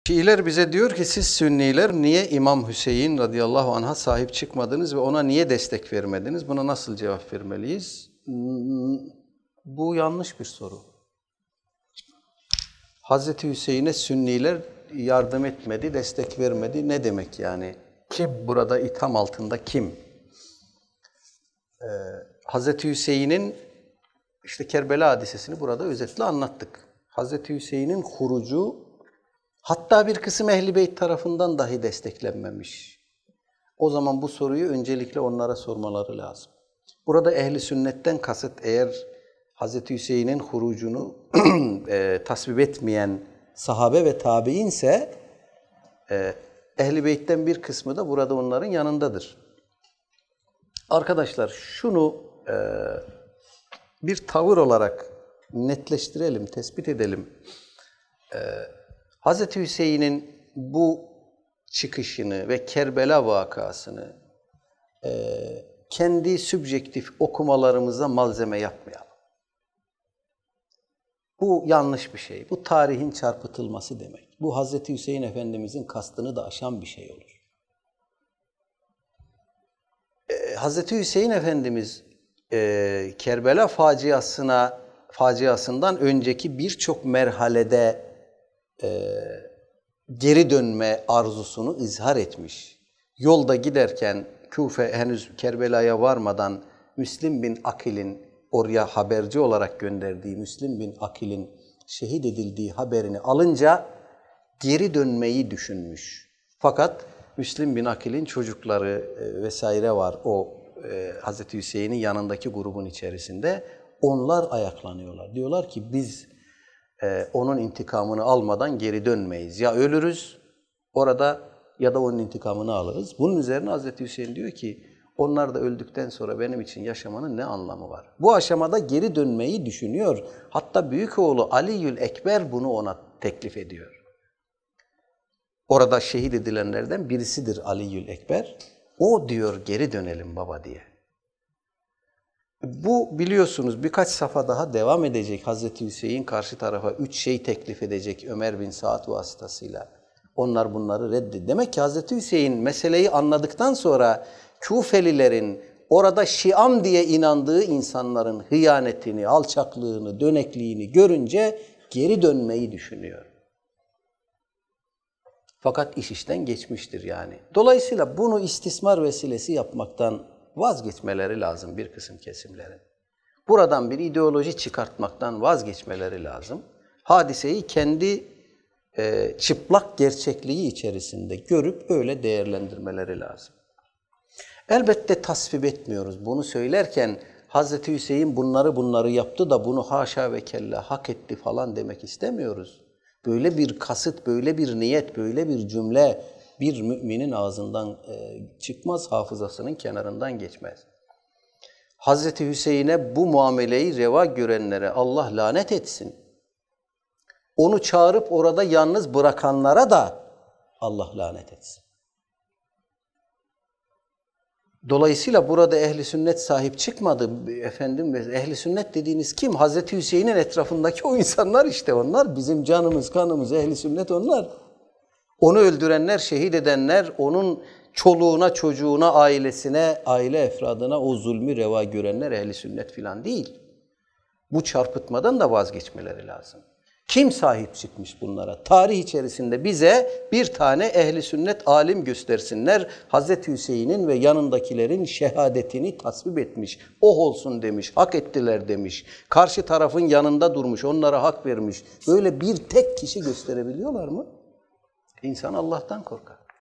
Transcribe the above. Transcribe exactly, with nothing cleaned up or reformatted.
Şiiler bize diyor ki siz Sünniler niye İmam Hüseyin radıyallahu anh'a sahip çıkmadınız ve ona niye destek vermediniz? Buna nasıl cevap vermeliyiz? Bu yanlış bir soru. Hazreti Hüseyin'e Sünniler yardım etmedi, destek vermedi. Ne demek yani? Kim burada itham altında kim? Ee, Hazreti Hüseyin'in işte Kerbela hadisesini burada özetle anlattık. Hazreti Hüseyin'in hurucu hatta bir kısım Ehl-i Beyt tarafından dahi desteklenmemiş. O zaman bu soruyu öncelikle onlara sormaları lazım. Burada Ehl-i Sünnet'ten kasıt eğer Hazreti Hüseyin'in hurucunu e, tasvip etmeyen sahabe ve tabiinse e, Ehl-i Beyt'ten bir kısmı da burada onların yanındadır. Arkadaşlar şunu e, bir tavır olarak netleştirelim, tespit edelim. E, Hazreti Hüseyin'in bu çıkışını ve Kerbela vakasını e, kendi sübjektif okumalarımıza malzeme yapmayalım. Bu yanlış bir şey. Bu tarihin çarpıtılması demek. Bu Hazreti Hüseyin Efendimizin kastını da aşan bir şey olur. Ee, Hazreti Hüseyin Efendimiz e, Kerbela faciasına faciasından önceki birçok merhalede e, geri dönme arzusunu izhar etmiş. Yolda giderken Küfe henüz Kerbela'ya varmadan Müslim bin Akil'in oraya haberci olarak gönderdiği Müslim bin Akil'in şehit edildiği haberini alınca geri dönmeyi düşünmüş. Fakat Müslim bin Akil'in çocukları vesaire var o e, Hazreti Hüseyin'in yanındaki grubun içerisinde. Onlar ayaklanıyorlar. Diyorlar ki biz e, onun intikamını almadan geri dönmeyiz. Ya ölürüz orada ya da onun intikamını alırız. Bunun üzerine Hazreti Hüseyin diyor ki onlar da öldükten sonra benim için yaşamanın ne anlamı var? Bu aşamada geri dönmeyi düşünüyor. Hatta büyük oğlu Ali'ül Ekber bunu ona teklif ediyor. Orada şehit edilenlerden birisidir Ali'ül Ekber. O diyor geri dönelim baba diye. Bu biliyorsunuz birkaç safa daha devam edecek. Hazreti Hüseyin karşı tarafa üç şey teklif edecek Ömer bin Saad vasıtasıyla. Onlar bunları reddi. Demek ki Hazreti Hüseyin meseleyi anladıktan sonra Küfelilerin orada Şiam diye inandığı insanların hıyanetini, alçaklığını, dönekliğini görünce geri dönmeyi düşünüyor. Fakat iş işten geçmiştir yani. Dolayısıyla bunu istismar vesilesi yapmaktan vazgeçmeleri lazım bir kısım kesimlerin. Buradan bir ideoloji çıkartmaktan vazgeçmeleri lazım. Hadiseyi kendi e, çıplak gerçekliği içerisinde görüp öyle değerlendirmeleri lazım. Elbette tasvip etmiyoruz. Bunu söylerken Hazreti Hüseyin bunları bunları yaptı da bunu haşa ve kella hak etti falan demek istemiyoruz. Böyle bir kasıt, böyle bir niyet, böyle bir cümle bir müminin ağzından çıkmaz, hafızasının kenarından geçmez. Hazreti Hüseyin'e bu muameleyi reva görenlere Allah lanet etsin. Onu çağırıp orada yalnız bırakanlara da Allah lanet etsin. Dolayısıyla burada ehli sünnet sahip çıkmadı. Efendim, ehli sünnet dediğiniz kim? Hazreti Hüseyin'in etrafındaki o insanlar işte onlar. Bizim canımız, kanımız, ehli sünnet onlar. Onu öldürenler, şehit edenler, onun çoluğuna, çocuğuna, ailesine, aile efradına o zulmü reva görenler ehli sünnet filan değil. Bu çarpıtmadan da vazgeçmeleri lazım. Kim sahip çıkmış bunlara? Tarih içerisinde bize bir tane ehli sünnet alim göstersinler. Hazreti Hüseyin'in ve yanındakilerin şehadetini tasvip etmiş. Oh olsun demiş, hak ettiler demiş. Karşı tarafın yanında durmuş, onlara hak vermiş. Böyle bir tek kişi gösterebiliyorlar mı? İnsan Allah'tan korkar.